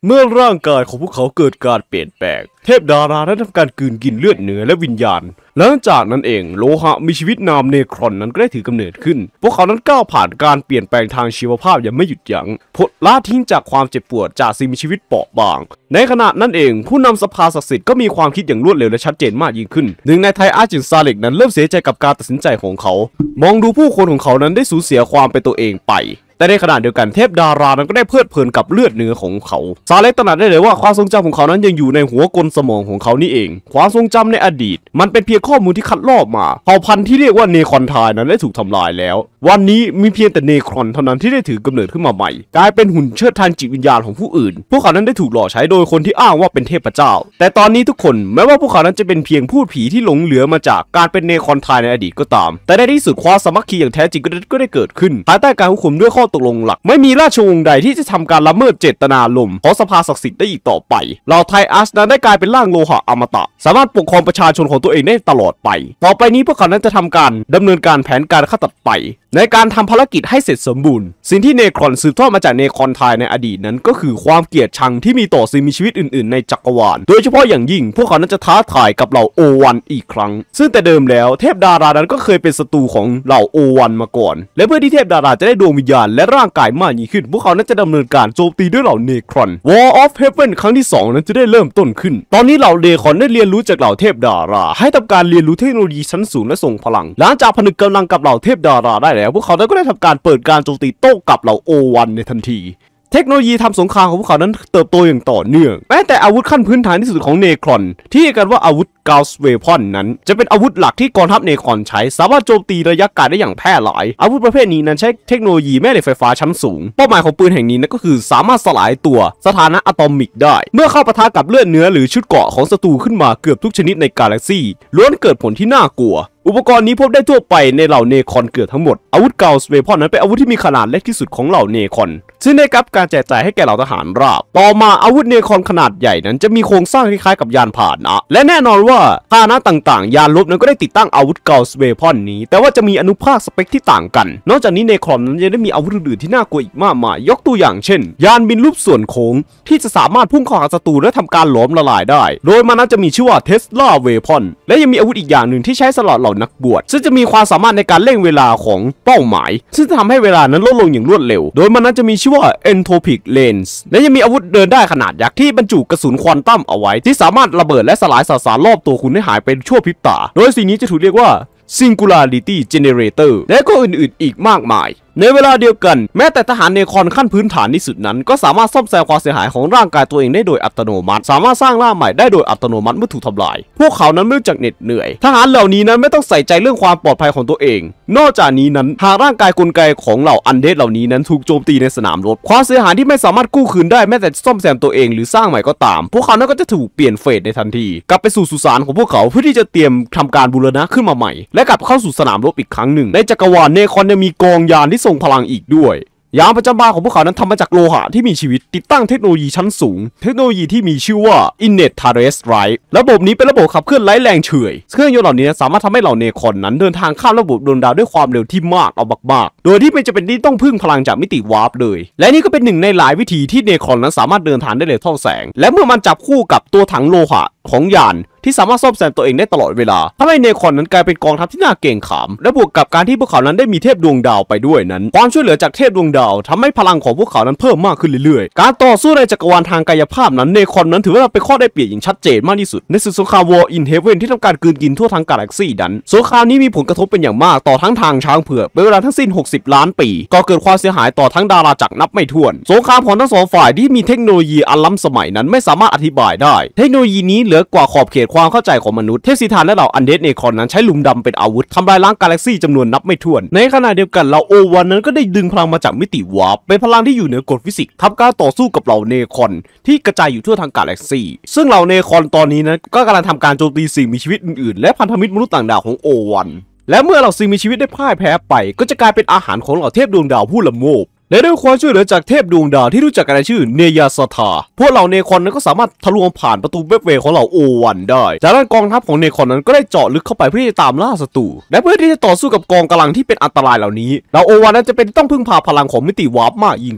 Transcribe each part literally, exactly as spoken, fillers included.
เมื่อร่างกายของพวกเขาเกิดการเปลี่ยนแปลงเทพดาราได้ทำการกลืนกินเลือดเนื้อและวิญญาณหลังจากนั้นเองโลหะมีชีวิตนามเนครอนนั้นก็ได้ถือกำเนิดขึ้นพวกเขานั้นก้าวผ่านการเปลี่ยนแปลงทางชีวภาพอย่างไม่หยุดยั้งพลละทิ้งจากความเจ็บปวดจากสิ่งมีชีวิตเปราะบางในขณะนั้นเองผู้นำสภาศักดิ์สิทธิ์ก็มีความคิดอย่างรวดเร็วและชัดเจนมากยิ่งขึ้นหนึ่งในไทอาร์จินซาเล็กนั้นเริ่มเสียใจกับการตัดสินใจของเขามองดูผู้คนของเขานั้นได้สูญเสียความเป็นตัวเองไปแต่ในขณะเดียวกันเทพดารานั้นก็ได้เพลิดเพลินกับเลือดเนื้อของเขาซาเล็กตระหนักได้เลยว่าความทรงจำของเขานั้นยังอยู่ในหัวกลสมองของเขานี่เองความทรงจำในอดีตมันเป็นเพียงข้อมูลที่คัดลอกมาเผ่าพันธุ์ที่เรียกว่าเนครอนไทนั้นได้ถูกทำลายแล้ววันนี้มีเพียงแต่เนครอนเท่านั้นที่ได้ถือกำเนิดขึ้นมาใหม่กลายเป็นหุ่นเชิดทางจิตวิญญาณของผู้อื่นพวกเขานั้นได้ถูกหล่อใช้โดยคนที่อ้างว่าเป็นเทพเจ้าแต่ตอนนี้ทุกคนแม้ว่าพวกเขานั้นจะเป็นเพียงพูดผีที่หลงเหลือมาจากการเป็นเนครอนไทในอดีตก็ตามแต่ในที่สุดความสามัคคีอย่างแท้จริงก็ได้เกิดขึ้นภายใต้การควบคุมด้วยข้อตกลงหลักไม่มีราชวงศ์ใดที่จะทำการละเมิดเจตนารมณ์ของสภาศักดิ์สิทธิ์ได้อีกต่อไปเหล่าไทอัสนั้นได้กลายเป็นร่างโลหะอมตะสามารถปกครองประชาชนของตัวเองได้ตลอดไปต่อไปนี้พวกเขานั้นจะทำการดำเนินการแผนการขั้นต่อไปในการทำภารกิจให้เสร็จสมบูรณ์สิ่งที่เนครอนสืบทอดมาจากเนครอนไทในอดีตนั้นก็คือความเกลียดชังที่มีต่อสิ่งมีชีวิตอื่นๆในจักรวาลโดยเฉพาะอย่างยิ่งพวกเขานั้นจะท้าทายกับเหล่าโอวันอีกครั้งซึ่งแต่เดิมแล้วเทพดารานั้นก็เคยเป็นศัตรูของเหล่าโอวันมาก่อนและเพื่อที่เทพดาราจะได้ดวงวิญญาณและร่างกายมากยิ่งขึ้นพวกเขานั้นจะดำเนินการโจมตีด้วยเหล่าเนครอน War of Heaven ครั้งที่สองนั้นจะได้เริ่มต้นขึ้นตอนนี้เหล่าเนครอนได้เรียนรู้จากเหล่าเทพดาราให้ทำการเรียนรู้เทคโนโลยีชั้นสูงและทรงพลังหลังจากผนึกกำลังกับเหล่าเทพดาราได้แล้วพวกเขาก็ได้ทำการเปิดการโจมตีโต้กับเหล่าโอวันในทันทีเทคโนโลยีทำสงครามของพวกเขานั้นเติบโตอย่างต่อเนื่องแม้แต่อาวุธขั้นพื้นฐานที่สุดของเนครอนที่เรียกกันว่าอาวุธกาลสเวพอนนั้นจะเป็นอาวุธหลักที่กองทัพเนครอนใช้สามารถโจมตีระยะไกลได้อย่างแพร่หลายอาวุธประเภทนี้นั้นใช้เทคโนโลยีแม่เหล็กไฟฟ้าชั้นสูงเป้าหมายของปืนแห่งนี้นั่นก็คือสามารถสลายตัวสถานะอะตอมิกได้เมื่อเข้าปะทะกับเลือดเนื้อหรือชุดเกราะของศัตรูขึ้นมาเกือบทุกชนิดในกาแล็กซี่ล้วนเกิดผลที่น่ากลัวอุปกรณ์นี้พบได้ทั่วไปในเหล่าเนครอนเกือบทั้งหมดอาวุธกาลสเวพอนนั้นเป็นอาวุธที่มีขนาดเล็กที่สุดของเหล่าเนครอนซึ่งได้รับการแจกจ่ายให้แก่เหล่าทหารราบต่อมาอาวุธเนครอนขนาดใหญ่นั้นจะมีโครงสร้างคล้ายๆกับยานพาหนะและแน่นอนว่าพาหนะต่างๆยานรบนั้นก็ได้ติดตั้งอาวุธกาลสเวพอนนี้แต่ว่าจะมีอนุภาคสเปคที่ต่างกันนอกจากนี้เนครอนนั้นยังได้มีอาวุธอื่นๆที่น่ากลัวอีกมากมายยกตัวอย่างเช่นยานบินรูปส่วนโค้งที่จะสามารถพุ่งเข้าหาศัตรูและทำการหลอมละลายได้โดยมันนั้นจะมีชื่อว่าเทสลาเวพอนและยังมีอาวุธอีกอย่างหนึ่งที่ใช้สำหรับเหล่านักบวชซึ่งจะมีความสามารถในการเร่งเวลาของเป้าหมายซึ่งจะทำให้เวลานั้นลดลงอย่างรวดเร็วโดยมันนั้นจะมีชื่อว่า Entropic Lens และยังมีอาวุธเดินได้ขนาดยักษ์ที่บรรจุกระสุนควอนตัมเอาไว้ที่สามารถระเบิดและสลายสสารรอบตัวคุณให้หายไปชั่วพริบตาโดยสิ่งนี้จะถูกเรียกว่า Singularity Generator และก็อื่นๆอีกมากมายในเวลาเดียวกันแม้แต่ทหารเนครอนขั้นพื้นฐานที่สุดนั้นก็สามารถซ่อมแซมความเสียหายของร่างกายตัวเองได้โดยอัตโนมัติสามารถสร้างร่างใหม่ได้โดยอัตโนมัติเมื่อถูกทำลายพวกเขานั้นไม่รู้จักเหน็ดเหนื่อยทหารเหล่านี้นั้นไม่ต้องใส่ใจเรื่องความปลอดภัยของตัวเองนอกจากนี้นั้นหากร่างกายกลไกของเหล่าอันเดดเหล่านี้นั้นถูกโจมตีในสนามรบความเสียหายที่ไม่สามารถกู้คืนได้แม้แต่ซ่อมแซมตัวเองหรือสร้างใหม่ก็ตามพวกเขานั้นก็จะถูกเปลี่ยนเฟสในทันทีกลับไปสู่สุสานของพวกเขาเพื่อที่จะเตรียมทำการบูรณะขึ้นมาใหม่และกลับเข้าสู่สนามรบอีกครั้งหนึ่งในจักรวาลเนครอนยังมีกองยานที่ทรงพลังอีกด้วยยานประจำบานของพวกเขานั้นทำมาจากโลหะที่มีชีวิตติดตั้งเทคโนโลยีชั้นสูงเทคโนโลยีที่มีชื่อว่า Innate Turret Drive ระบบนี้เป็นระบบขับเคลื่อนไร้แรงเฉื่อยเครื่องยนต์เหล่านี้สามารถทำให้เหล่าเนครอนนั้นเดินทางข้ามระบบดวงดาวด้วยความเร็วที่มากเอามากๆโดยที่ไม่จำเป็นที่ต้องพึ่งพลังจากมิติวาร์ปเลยและนี่ก็เป็นหนึ่งในหลายวิธีที่เนครอนนั้นสามารถเดินทางได้เร็วเท่าแสงและเมื่อมันจับคู่กับตัวถังโลหะของยานที่สามารถซ่อมแซมตัวเองได้ตลอดเวลาทำให้เนครอนนั้นกลายเป็นกองทัพที่น่าเกรงขามและบวกกับการที่พวกเขานั้นได้มีเทพดวงดาวไปด้วยนั้นความช่วยเหลือจากเทพดวงดาวทำให้พลังของพวกเขานั้นเพิ่มมากขึ้นเรื่อยๆการต่อสู้ในจักรวาลทางกายภาพนั้นเนครอนนั้นถือว่าเป็นข้อได้เปรียบอย่างชัดเจนมากที่สุดในศึกสงคราม War in Heaven ที่ทำการกลืนกินทั่วทั้งกาแล็กซี่นั้นสงครามนี้มีผลกระทบเป็นอย่างมากต่อทั้งทางช้างเผือกเป็นเวลาทั้งสิ้นหกสิบล้านปีก่อเกิดความเสียหายต่อทั้งดาราจักรนับไม่ถ้วนสงครามของทั้งสองฝ่ายที่มีเทคโนโลยีอันล้ำสมัยนั้นไม่สามารถอธิบายได้เทคโนโลยีนี้เหลือกว่าขอบเขตความเข้าใจของมนุษย์เทพสีธานและเหล่าอันเดดเนครอนนั้นใช้หลุมดำเป็นอาวุธทำลายล้างกาแล็กซี่จำนวนนับไม่ถ้วนในขณะเดียวกันเหล่าโอวันนั้นก็ได้ดึงพลังมาจากมิติวาร์ปเป็นพลังที่อยู่เหนือกฎฟิสิกส์ทำการต่อสู้กับเหล่าเนครอนที่กระจายอยู่ทั่วทั้งกาแล็กซี่ซึ่งเหล่าเนครอนตอนนี้นั้นก็กำลังทำการโจมตีสิ่งมีชีวิตอื่นๆและพันธมิตรมนุษย์ต่างดาวของโอวันและเมื่อเหล่าสิ่งมีชีวิตได้พ่ายแพ้ไปก็จะกลายเป็นอาหารของเหล่าเทพดวงดาวผู้ละโมบและด้วยความช่วยเหลือจากเทพดวงดาวที่รู้จักกันในชื่อเนยาสธาพวกเหล่าเนครอนนั้นก็สามารถทะลวงผ่านประตูเวฟเวของเหล่าโอวันได้จากนั้นกองทัพของเนครอนนั้นก็ได้เจาะลึกเข้าไปเพื่อที่จะตามล่าศัตรูและเพื่อที่จะต่อสู้กับกองกำลังที่เป็นอันตรายเหล่านี้เหล่าโอวันนั้นจะเป็นต้องพึ่งพาพลังของมิติวาร์ปมากยิ่งขึ้น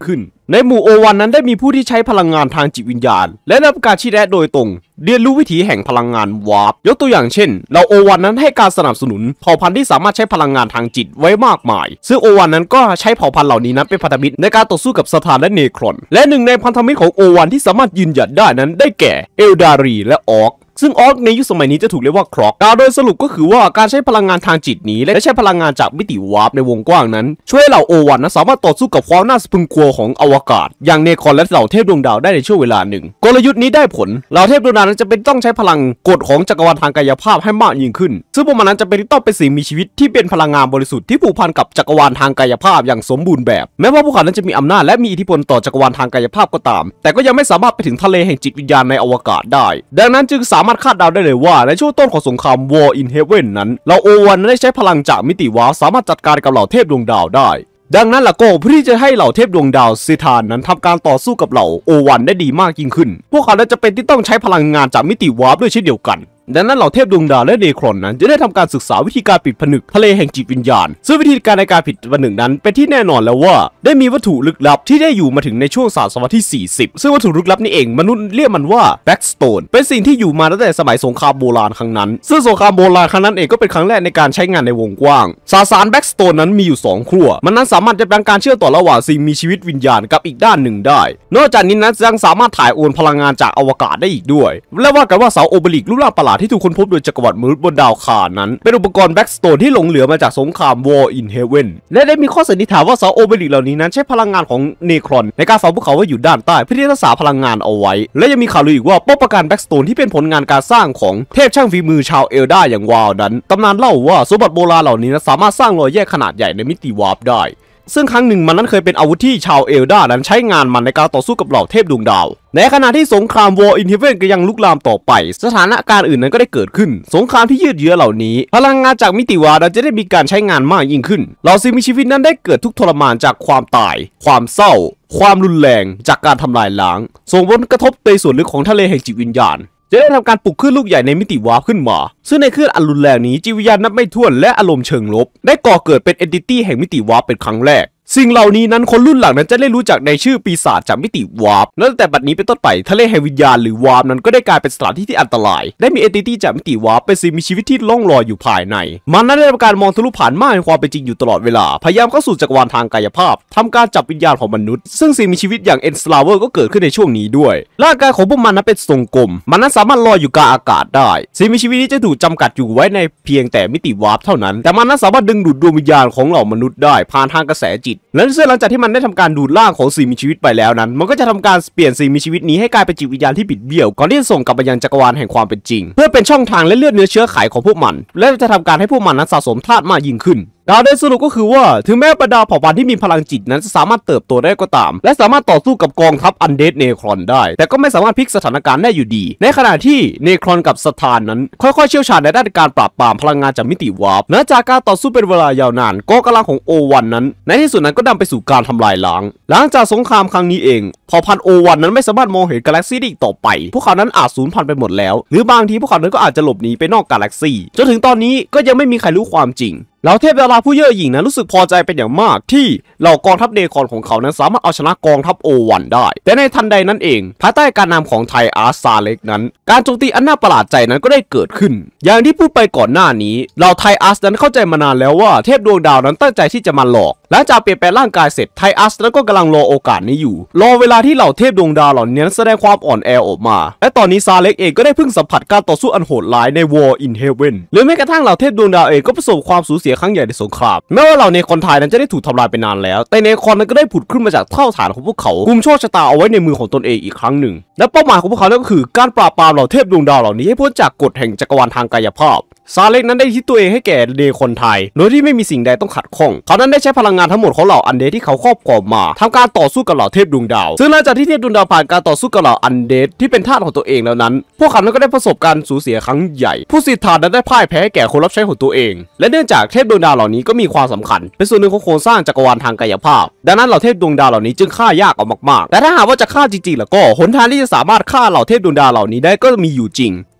ในหมู่โอวันนั้นได้มีผู้ที่ใช้พลังงานทางจิตวิญญาณและได้รับการชี้แนะโดยตรงเรียนรู้วิถีแห่งพลังงานวาร์ปยกตัวอย่างเช่นเราโอวันนั้นให้การสนับสนุนเผ่าพันธุ์ที่สามารถใช้พลังงานทางจิตไว้มากมายซึ่งโอวันนั้นก็ใช้เผ่าพันธุ์เหล่านี้นั้นเป็นพันธมิตรในการต่อสู้กับสถานและเนครอนและหนึ่งในพันธมิตรของโอวันที่สามารถยืนหยัดได้นั้นได้แก่เอลดารีและออกซึ่งออกในยุคสมัยนี้จะถูกเรียกว่าครอกกล่าวโดยสรุปก็คือว่าการใช้พลังงานทางจิตนี้และใช้พลังงานจากมิติวาร์ปในวงกว้างนั้นช่วยให้เหล่าโอวันนั้นสามารถต่อสู้กับความน่าสะพรึงกลัวของอวกาศอย่างเนครอนและเหล่าเทพดวงดาวได้ในช่วงเวลาหนึ่งกลยุทธ์นี้ได้ผลเหล่าเทพดวงดาวนั้นจะเป็นต้องใช้พลังกฎของจักรวาลทางกายภาพให้มากยิ่งขึ้นซึ่งพวกมันนั้นจะเป็นต้องเป็นสิ่งมีชีวิตที่เป็นพลังงานบริสุทธิ์ที่ผูกพันกับจักรวาลทางกายภาพอย่างสมบูรณ์แบบแม้ว่าพวกเขานั้นจะมีอำนาจและมีอิทธิพลต่อจักรวาลทางกายภาพก็ตามแต่ก็ยังไม่สามารถไปถึงทะเลแห่งจิตวิญญาณในอวกาศได้ดังนั้นจึงสามารถคาดเดาได้เลยว่าในช่วงต้นของสงคราม War in Heaven นั้นเราโอวันได้ใช้พลังจากมิติวาร์ปสามารถจัดการกับเหล่าเทพดวงดาวได้ดังนั้นล่ะก็เพื่อที่จะให้เหล่าเทพดวงดาวซิธานนั้นทำการต่อสู้กับเหล่าโอวันได้ดีมากยิ่งขึ้นพวกเขาจะเป็นที่ต้องใช้พลังงานจากมิติวาร์ปด้วยเช่นเดียวกันดังนั้นเหล่าเทพดวงดาวและเนครอนนั้นจะได้ทำการศึกษาวิธีการปิดผนึกทะเลแห่งจิตวิญญาณซึ่งวิธีการในการปิดผนึกนั้นเป็นที่แน่นอนแล้วว่าได้มีวัตถุลึกลับที่ได้อยู่มาถึงในช่วงศตวรรษที่สี่สิบซึ่งวัตถุลึกลับนี้เองมนุษย์เรียกมันว่าแบ็กสโตนเป็นสิ่งที่อยู่มาตั้งแต่สมัยสงครามโบราณครั้งนั้นซึ่งสงครามโบราณครั้งนั้นเองก็เป็นครั้งแรกในการใช้งานในวงกว้างสสารแบ็กสโตนนั้นมีอยู่สองขั้วมันนั้นสามารถจะเป็นการเชื่อมต่อระหว่างสิ่งมีชีวิตวิญญาณกับอีกด้านหนึ่งได้นอกจากนี้นั้นยังสามารถถ่ายโอนพลังงานจากอวกาศได้อีกด้วยและว่ากันว่าเสาโอเบลิกรูปร่างประหลาดที่ถูกค้นพบโดยจักรวรรดิมนุษย์บนดาวคารนั้นเป็นอุปกรณ์แบ็กสโตนที่หลงเหลือมาจากสงคราม War in Heaven และได้มีข้อสันนิษฐานว่าเสาโอเบลิกเหล่านี้นั้นใช้พลังงานของเนครอนในการฝังพวกเขาไว้อยู่ด้านใต้เพื่อที่จะรักษาพลังงานเอาไว้และยังมีข่าวลืออีกว่าป้อมปราการแบ็กสโตนที่เป็นผลงานการสร้างของเทพช่างฝีมือชาวเอลดาอย่างวาวนั้นตำนานเล่าว่าสมบัติโบราณเหล่านี้สามารถสร้างรอยแยกขนาดใหญ่ในมิติวาร์ปได้ซึ่งครั้งหนึ่งมันนั้นเคยเป็นอาวุธที่ชาวเอลดานั้นใช้งานมันในการต่อสู้กับเหล่าเทพดวงดาวในขณะที่สงคราม War in Heaven ก็ยังลุกลามต่อไปสถานการณ์อื่นนั้นก็ได้เกิดขึ้นสงครามที่ยืดเยื้อเหล่านี้พลังงานจากมิติวาร์ปจะได้มีการใช้งานมากยิ่งขึ้นเหล่าสิ่งมีชีวิตนั้นได้เกิดทุกข์ทรมานจากความตายความเศร้าความรุนแรงจากการทำลายล้างส่งผลกระทบในส่วนลึกของทะเลแห่งจิตวิญญาณจะได้ทำการปลุกคลื่นลูกใหญ่ในมิติวาร์ปขึ้นมาซึ่งในคลื่นอันรุนแรงนี้จิตวิญญาณนับไม่ถ้วนและอารมณ์เชิงลบได้ก่อเกิดเป็นเอนติตี้แห่งมิติวาร์ปเป็นครั้งแรกสิ่งเหล่านี้นั้นคนรุ่นหลังนั้นจะได้รู้จักในชื่อปีศาจจากมิติวาร์ปและตั้งแต่บัดนี้เป็นต้นไปทะเลแห่งวิญญาณหรือวาร์ปนั้นก็ได้กลายเป็นสถานที่ที่อันตรายได้มีเอนติตี้จากมิติวาร์ปเป็นสิ่งมีชีวิตที่ล่องลอยอยู่ภายในมันนั้นได้ทำการมองทะลุผ่านม่านความเป็นจริงอยู่ตลอดเวลาพยายามเข้าสู่จักรวาลทางกายภาพทำการจับวิญญาณของมนุษย์ซึ่งสิ่งมีชีวิตอย่างเอ็นสลาเวอร์ก็เกิดขึ้นในช่วงนี้ด้วยร่างกายของพวกมันนั้นเป็นทรงกลมมันนั้นสามารถลอยอยู่กลางอากาศได้สิ่งมีชีวิตนี้จะถูกจำกัดอยู่ไว้ในเพียงแต่มิติวาร์ปเท่านั้นแต่มันนั้นสามารถดึงดูดดวงวิญญาณของเหล่ามนุษย์ได้ผ่านทางกระแสจิตและหลังจากที่มันได้ทำการดูดร่างของสิ่งมีชีวิตไปแล้วนั้นมันก็จะทำการเปลี่ยนสิ่งมีชีวิตนี้ให้กลายเป็นจิตวิญญาณที่บิดเบี้ยวก่อนที่จะส่งกลับไปยังจักรวาลแห่งความเป็นจริงเพื่อเป็นช่องทางและเลือดเนื้อเชื้อไขของพวกมันและจะทำการให้พวกมันนั้นสะสมธาตุมากยิ่งขึ้นดาวได้สรุปก็คือว่าถึงแม้บรรดาเผ่าพันธุ์ที่มีพลังจิตนั้นจะสามารถเติบโตได้ก็ตามและสามารถต่อสู้กับกองทัพอันเดดเนครอนได้แต่ก็ไม่สามารถพลิกสถานการณ์ได้อยู่ดีในขณะที่เนครอนกับสถานนั้นค่อยๆเชี่ยวชาญในด้านการปราบปรามพลังงานจากมิติวาร์ปและจากการต่อสู้เป็นเวลายาวนานกองกำลังของโอวันนั้นในที่สุดนั้นก็นำไปสู่การทำลายล้างหลังจากสงครามครั้งนี้เองเผ่าพันธุ์โอวันนั้นไม่สามารถมองเห็นกาแล็กซี่ได้อีกต่อไปพวกเขานั้นอาจสูญพันธุ์ไปหมดแล้วหรือบางทีพวกเขานั้นก็อาจจะหลบหนีไปนอกกาแล็กซี่จนถึงตอนนี้ก็ยังไม่มีใครรู้ความจริงเหล่าเทพดาราผู้เย่อหยิ่งนั้นรู้สึกพอใจเป็นอย่างมากที่เหล่ากองทัพเนครของเขานั้นสามารถเอาชนะกองทัพโอวันได้แต่ในทันใดนั้นเองภายใต้การนำของไทอาร์ซาเล็กนั้นการโจมตีอันน่าประหลาดใจนั้นก็ได้เกิดขึ้นอย่างที่พูดไปก่อนหน้านี้เหล่าไทอาร์สนั้นเข้าใจมานานแล้วว่าเทพดวงดาวนั้นตั้งใจที่จะมาหลอกหลังจากเปลี่ยนแปลงร่างกายเสร็จไทอาร์สนั้นก็กำลังรอโอกาสนี้อยู่รอเวลาที่เหล่าเทพดวงดาวเหล่านี้แสดงความอ่อนแอออกมาและตอนนี้ซาเล็กเองก็ได้เพิ่งสัมผัสการต่อสู้อันโหดร้ายใน War in Heaven หรือแม้กระทั่งเหล่าเทพดวงดาวเองก็ประสบความสูญเสียครั้งใหญ่ในสงครามแม้ว่าเหล่าเนครไทยนั้นจะได้ถูกทำลายไปนานแล้วแต่เนครนั้นก็ได้ผุดขึ้นมาจากเท่าฐานของพวกเขากุมโชคชะตาเอาไว้ในมือของตนเองอีกครั้งหนึ่งและเป้าหมายของพวกเขาก็คือการปราบปรามเหล่าเทพดวงดาวเหล่านี้ให้พ้นจากกฎแห่งจักรวาลทางกายภาพซาเล็กนั้นได้ทิ้งตัวเองให้แก่เนครไทยโดยที่ไม่มีสิ่งใดต้องขัดข้องเขานั้นได้ใช้พลังงานทั้งหมดของเหล่าอันเดดที่เขาครอบครองมาทำการต่อสู้กับเหล่าเทพดวงดาวซึ่งหลังจากที่เทพดวงดาวผ่านการต่อสู้กับเหล่าอันเดดที่เป็นทาสของตัวเองแล้วนั้นพวกเขานั้นก็ได้ประสบการสูญเสียครั้งใหญ่ผู้สิทธานั้นได้พ่ายแพ้แก่คนรับใช้ของตัวเองและเนื่องจากเทพดวงดาวเหล่านี้ก็มีความสำคัญเป็นส่วนหนึ่งของโครงสร้างจักรวาลทางกายภาพดังนั้นเหล่าเทพดวงดาวเหล่านี้จึงฆ่ายากออกมากๆแต่ถ้าหากว่าจะฆ่าจริงๆแล้วก็หนทางที่จะสามารถฆ่าเหล่าเทพดวงดาวเหล่านี้ได้ก็มีอยู่จริงแต่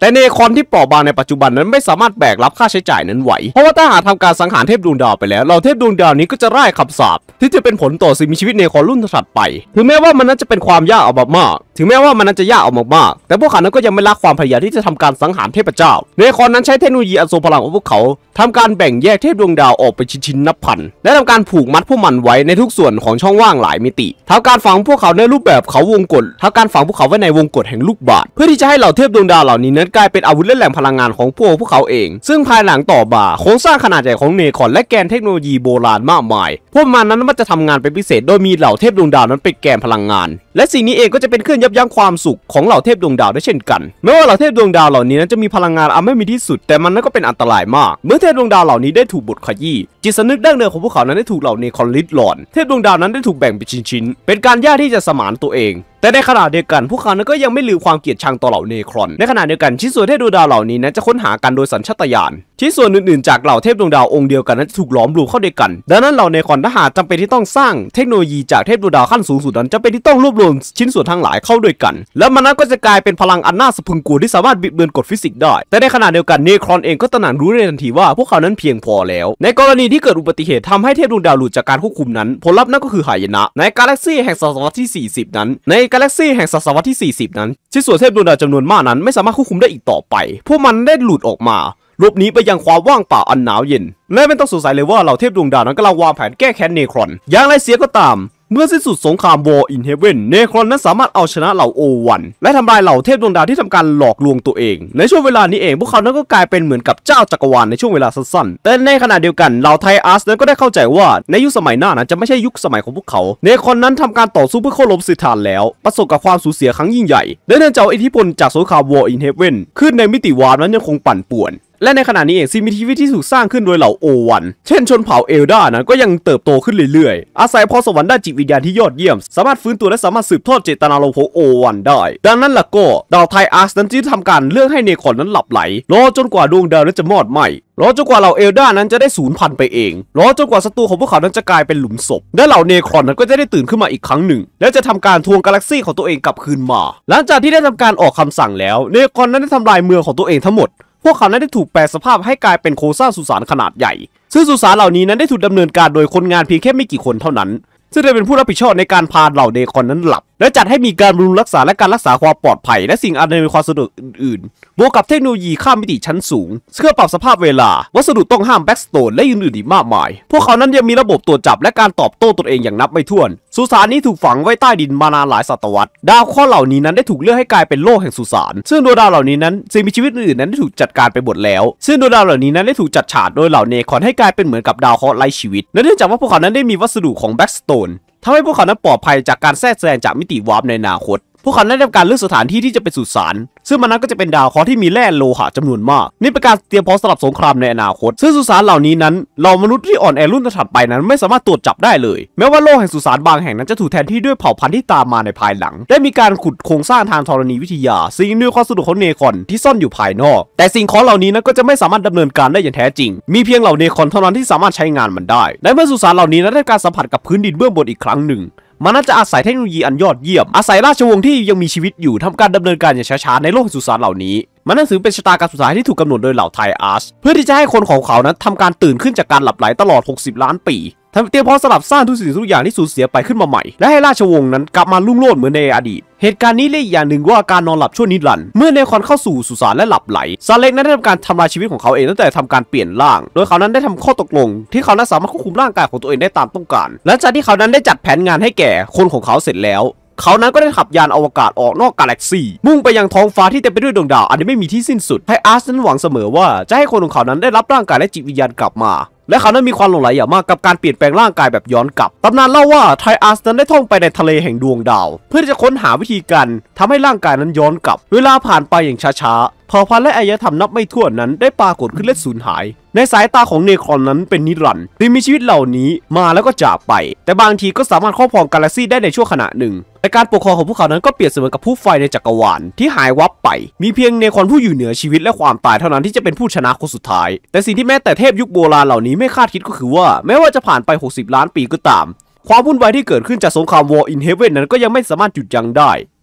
แต่เนครที่เปราะบางในปัจจุบันนั้นไม่สามารถแบกรับค่าใช้จ่ายนั้นไหวเพราะว่าถ้าหากทำการสังหารเทพดวงดาวไปแล้วเหล่าเทพดวงดาวนี้ก็จะไล่คำสาปที่จะเป็นผลต่อสิ่งมีชีวิตเนครรุ่นถัดไปถึงแม้ว่ามันนั้นจะเป็นความยากเอามากๆถึงแม้ว่ามันนั้นจะยากเอามากๆแต่พวกเขานั้นก็ยังไม่ละความพยายามที่จะทำการสังหารเทพเจ้าเนครนั้นใช้เทคโนโลยีอันทรงพลังของพวกเขาทำการแบ่งแยกเทพดวงดาวออกเป็นชิ้นๆนับพันและทำการผูกมัดพวกมันไว้ในทุกส่วนของช่องว่างหลายมิติทำการฝังพวกเขาในรูปแบบเขาวงกฏทำการฝังพวกเขาไว้ในวงกฏแห่งลูกบาศก์เพื่อที่จะให้เหล่าเทพดวงดาวเหล่านี้นั้นกลายเป็นอาวุธและแหล่งพลังงานของพวกพวกเขาเองซึ่งภายหลังต่อมาโครงสร้างขนาดใหญ่ของเนครและแกนเทคโนโลยีโบราณมากมายพวกมันนั้นมันจะทำงานเป็นพิเศษโดยมีเหล่าเทพดวงดาวนั้นเป็นแกนพลังงานและสิ่งนี้เองก็จะเป็นเครื่องยับยั้งความสุขของเหล่าเทพดวงดาวได้เช่นกันแม้ว่าเหล่าเทพดวงดาวเหล่านี้นั้นจะมีพลังงานอันไม่มีที่สุดแต่มันนั้นก็เป็นอันตรายมากเมื่อเทพดวงดาวเหล่านี้ได้ถูกบดขยี้จิตสำนึกดั้งเดิมของพวกเขานั้นได้ถูกเหล่าเนครลิดรอนเทพดวงดาวนั้นได้ถูกแบ่งเป็นชิ้นๆเป็นการยากที่จะสมานตัวเองแต่ในขณะเดียวกันพวกเขานั้นก็ยังไม่ลืมความเกลียดชังต่อเหล่าเนครอนในขณะเดียวกันชิ้นส่วนเทพดวงดาวเหล่านี้นั้นจะค้นหากันโดยสัญชาตญาณชิ้นส่วนอื่นๆจากเหล่าเทพดวงดาวองค์เดียวกันนั้นจะถูกล้อมรวมเข้าด้วยกันดังนั้นเหล่าเนครทหารจำเป็นที่ต้องสร้างเทคโนโลยีจากเทพดวงดาวขั้นสูงสุดนั้นจำเป็นที่ต้องรวบรวมชิ้นส่วนทั้งหลายเข้าด้วยกันแล้วมันนั้นก็จะกลายเป็นพลังอันน่าสะพรึงกลัวที่สามารถบิดเบือนกฎฟิสิกส์ได้แต่ในขณะเดียวกันเนครอนเองก็ตระหนักรู้ในทันทีว่าพวกเขานั้นเพียงพอแล้วในกรณีที่เกิดอุบัติเหตุทำให้เทพดวงดาวหลุดจากการควบคุมนั้นผลลัพธ์นั่นก็คือหายนะในกาแล็กซี่แห่งศตวรรษที่สี่สิบนั้นในกาแล็กซี่แห่งศตวรรษที่สี่สิบนั้นชิ้นส่วนเทพดวงดาวจำนวนมากนั้นไม่สามารถควบคุมได้อีกต่อไปพวกมันได้หลุดออกมาหลบหนีไปยังความว่างเปล่าอันหนาวเย็นและไม่ต้องสงสัยเลยว่าเหล่าเทพดวงดาวนั้นกำลังวางแผนแก้แค้นเนครอนอย่างไรเสียก็ตามเมื่อสิ้นสุดสงคราม War in Heaven เนครอนนั้นสามารถเอาชนะเหล่าโอวันและทำลายเหล่าเทพดวงดาวที่ทำการหลอกลวงตัวเองในช่วงเวลานี้เองพวกเขานั้นก็กลายเป็นเหมือนกับเจ้าจักรวาลในช่วงเวลาสั้นๆแต่ในขณะเดียวกันเหล่าไทอัสนั้นก็ได้เข้าใจว่าในยุคสมัยหน้านั้นจะไม่ใช่ยุคสมัยของพวกเขาเนครอนนั้นทำการต่อสู้เพื่อโค่นล้มสิทธานแล้วประสบกับความสูญเสียครั้งยิ่งใหญ่และเนื่องจากอิทธิพลจากสงคราม War in Heaven ขึ้นในมิติวาร์ปนั้นยังคงปั่นป่วนและในขณะนี้เองสิ่งมีชีวิตที่ถูกสร้างขึ้นโดยเหล่าโอวันเช่นชนเผ่าเอลดานั้นก็ยังเติบโตขึ้นเรื่อยๆอาศัยพรสวรรค์ด้านจิตวิญญาณที่ยอดเยี่ยมสามารถฟื้นตัวและสามารถสืบทอดเจตนารมณ์ของโอวันได้ดังนั้นล่ะก็ดาวไทอัสนั้นจึงทำการเลือกให้เนครอนนั้นหลับไหลรอจนกว่าดวงดาวนั้นจะมอดไหม้รอจนกว่าเหล่าเอลดานั้นจะได้สูญพันธุ์ไปเองรอจนกว่าศัตรูของพวกเขานั้นจะกลายเป็นหลุมศพและเหล่าเนครอนนั้นก็จะได้ตื่นขึ้นมาอีกครั้งหนึ่งและจะทำการทวงกาแล็กซี่ของตัวเองกลับคืนมาหลังจากที่ได้ทำการออกคำสั่งแล้วเนครอนนั้นได้ทำลายเมืองของตัวเองทั้งหมดพวกเขานั้นได้ถูกแปลสภาพให้กลายเป็นโครงสร้างสุสานขนาดใหญ่ซึ่งสุสานเหล่านี้นั้นได้ถูกดำเนินการโดยคนงานเพียงแค่ไม่กี่คนเท่านั้นซึ่งได้เป็นผู้รับผิดชอบในการพาเหล่าเนครอนนั้นหลับและจัดให้มีการบำรุงรักษาและการรักษาความปลอดภัยและสิ่งอำนวยความสะดวกอื่นๆบวกกับเทคโนโลยีข้ามมิติชั้นสูงเพื่อปรับสภาพเวลาวัสดุต้องห้ามแบ็กสโตนและอื่นๆอีกมากมายพวกเขานั้นยังมีระบบตรวจจับและการตอบโต้ตนเองอย่างนับไม่ถ้วนสุสานนี้ถูกฝังไว้ใต้ดินมานานหลายศตวรรษดาวเคราะห์เหล่านี้นั้นได้ถูกเลือกให้กลายเป็นโลกแห่งสุสานซึ่งดวงดาวเหล่านี้นั้นสิ่งมีชีวิตอื่นๆนั้นได้ถูกจัดการไปหมดแล้วซึ่งดวงดาวเหล่านี้นั้นได้ถูกจัดฉากโดยเหล่าเนครอนให้กลายเป็นเหมือนกับดาวเคราะห์ไร้ชีวิตและเนื่องจากว่าพวกเขานั้นได้มีวัสดุของแบ็กสโตนทำให้พวกเขานั้นปลอดภัยจากการแทรกแซงจากมิติวาร์ปในอนาคตพวกเขาได้ทำการเลือกสถานที่ที่จะเป็นสุสานซึ่งมันนั้นก็จะเป็นดาวเคราะห์ที่มีแร่โลหะจำนวนมากนี่เป็นการเตรียมพร้อมสำหรับสงครามในอนาคตซึ่งสุสานเหล่านี้นั้นเหล่ามนุษย์ที่อ่อนแอรุ่นถัดไปนั้นไม่สามารถตรวจจับได้เลยแม้ว่าโลกแห่งสุสานบางแห่งนั้นจะถูกแทนที่ด้วยเผ่าพันธุ์ที่ตามมาในภายหลังได้มีการขุดโครงสร้างทางธรณีวิทยาสิ่งอำนวยความสะดวกของเนครอนที่ซ่อนอยู่ภายนอกแต่สิ่งของเหล่านี้นั้นก็จะไม่สามารถดำเนินการได้อย่างแท้จริงมีเพียงเหล่าเนครอนเท่านั้นที่สามารถใช้งานมันได้และเมื่อสุสานเหล่านี้นั้นได้การสัมผัสกับพื้นดินเบื้องบนอีกครั้งหนึ่งมันน่าจะอาศัยเทคโนโลยีอันยอดเยี่ยมอาศัยราชวงศ์ที่ยังมีชีวิตอยู่ทำการดำเนินการอย่างช้าๆในโลกสุสานเหล่านี้มันนั่นถือเป็นชะตากรรมสุดท้ายที่ถูกกำหนดโดยเหล่าไทอัสเพื่อที่จะให้คนของเขานั้นทำการตื่นขึ้นจากการหลับไหลตลอดหกสิบล้านปีทำเตรียมพร้อมสำหรับสร้างทุกสิ่งทุกอย่างที่สูญเสียไปขึ้นมาใหม่และให้ราชวงศ์นั้นกลับมารุ่งโรจน์เหมือนในอดีตเหตุการณ์นี้เรียกอย่างหนึ่งว่าการนอนหลับชั่วนิรันดร์เมื่อเนครอนเข้าสู่สุสานและหลับไหลซาเล็กนั้นได้ทำการทำลายชีวิตของเขาเองตั้งแต่ทำการเปลี่ยนร่างโดยเขานั้นได้ทำข้อตกลงที่เขานั้นสามารถควบคุมร่างกายของตัวเองได้ตามต้องการหลังจากที่เขานั้นได้จัดแผนงานให้แก่คนของเขาเสร็จแล้วเขานั้นก็ได้ขับยานอวกาศออกนอกกาแล็กซีมุ่งไปยังท้องฟ้าที่เต็มไปด้วยดวงดาวอันที่ไม่มีที่สิ้นสุดไทอัสนั้นหวังเสมอว่าจะให้คนของเขานั้นได้รับร่างกายและจิตวิญญาณกลับมาและเขานั้นมีความหลงใหลอย่างมากกับการเปลี่ยนแปลงร่างกายแบบย้อนกลับตำนานเล่าว่าไทอัสนั้นได้ท่องไปในทะเลแห่งดวงดาวเพื่อที่จะค้นหาวิธีการทำให้ร่างกายนั้นย้อนกลับเวลาผ่านไปอย่างช้าๆเผ่าพันธุ์และอารยธรรมนับไม่ถ้วนนั้นได้ปรากฏขึ้นและสูญหายในสายตาของเนครอนนั้นเป็นนิรันดร์ที่มีชีวิตเหล่านี้มาแล้วก็จากไปแต่บางทีก็สามารถครอบครองกาแล็กซี่ได้ในช่วงขณะหนึ่งแต่การปกครองของพวกเขานั้นก็เปรียบเสมือนกับผู้ไฟในจักรวาลที่หายวับไปมีเพียงเนครอนผู้อยู่เหนือชีวิตและความตายเท่านั้นที่จะเป็นผู้ชนะคนสุดท้ายแต่สิ่งที่แม้แต่เทพยุคโบราณเหล่านี้ไม่คาดคิดก็คือว่าแม้ว่าจะผ่านไปหกสิบล้านปีก็ตามความวุ่นวายที่เกิดขึ้นจากสงคราม War in Heaven นั้นก็ยังไม่สามารถหยุดยั้งได้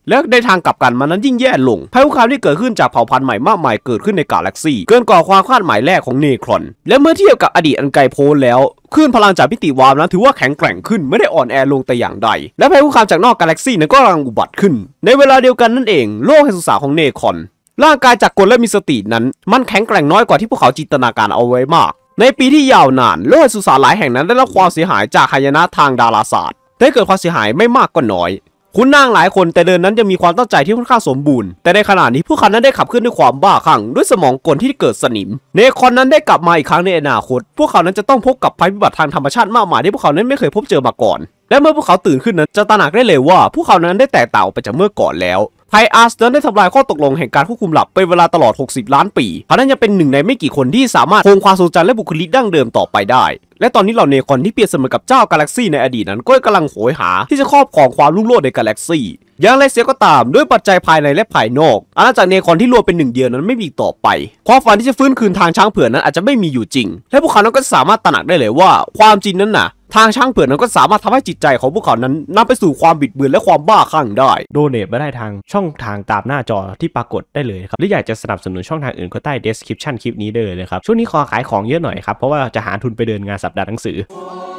และในทางกลับกันมันนั้นยิ่งแย่ลงภัยคุกคามที่เกิดขึ้นจากเผ่าพันธุ์ใหม่มากมายเกิดขึ้นในกาแล็กซี่เกินกว่าความคาดหมายแรกของเนครอนและเมื่อเทียบกับอดีตอันไกลโพ้นแล้วคลื่นพลังจากมิติวาร์ปนั้นถือว่าแข็งแกร่งขึ้นไม่ได้อ่อนแอลงแต่อย่างใดและภัยคุกคามจากนอกกาแล็กซี่นั้นก็กำลังอุบัติขึ้นในเวลาเดียวกันนั่นเองโลกแห่งสุสานของเนครอนร่างกายจากกลและมีสตินั้นมันแข็งแกร่งน้อยกว่าที่พวกเขาจินตนาการเอาไว้มากในปีที่ยาวนานโลกแห่งสุสานหลายแห่งนั้นได้รับความเสียหายจากหายนะทางดาราศาสตร์ได้เกิดความเสียหายไม่มากก็น้อยคุณนางหลายคนแต่เดินนั้นจะมีความตั้งใจที่ค่อนข้างสมบูรณ์แต่ในขณะนี้พวกเขานั้นได้ขับเคลื่อนด้วยความบ้าคลั่งด้วยสมองกลที่เกิดสนิมเนครอนนั้นได้กลับมาอีกครั้งในอนาคตพวกเขานั้นจะต้องพบกับภัยพิบัติทางธรรมชาติมากมายที่พวกเขานั้นไม่เคยพบเจอมาก่อนและเมื่อพวกเขาตื่นขึ้นนั้นจะตระหนักได้เลยว่าพวกเขานั้นได้แตกต่างไปจากเมื่อก่อนแล้วไพอาร์สนั้นได้ทำลายข้อตกลงแห่งการควบคุมหลับเป็นเวลาตลอดหกสิบล้านปีเขานั้นยังเป็นหนึ่งในไม่กี่คนที่สามารถคงความทรงจำและบุคลิกดั้งเดิมต่อไปได้และตอนนี้เหล่าเนครที่เปรียบเสมือนกับเจ้ากาแล็กซี่ในอดีตนั้นก็กำลังโหยหาที่จะครอบครองความรุ่งโรจน์ในกาแล็กซี่อย่างไรเสียก็ตามด้วยปัจจัยภายในและภายนอกอาณาจักรเนครที่รวมเป็นหนึ่งเดียวนั้นไม่มีต่อไปความฝันที่จะฟื้นคืนทางช้างเผือกนั้นอาจจะไม่มีอยู่จริงและพวกเขานั้นก็สามารถตระหนักได้เลยว่าความจริงนั้นน่ะทางช้างเผือกนั้นก็สามารถทำให้จิตใจของพวกเขานั้นนำไปสู่ความบิดเบือนและความบ้าคลั่งได้โดเนทมาได้ทางช่องทางตามหน้าจอที่ปรากฏได้เลยครับหรืออยากจะสนับสนุนช่องทางอื่นก็ใต้ description คลิปนี้ได้เลยครับช่วงนี้ขอขายของเยอะหน่อยครับเพราะว่าจะหาทุนไปเดินงานสัปดาห์หนังสือ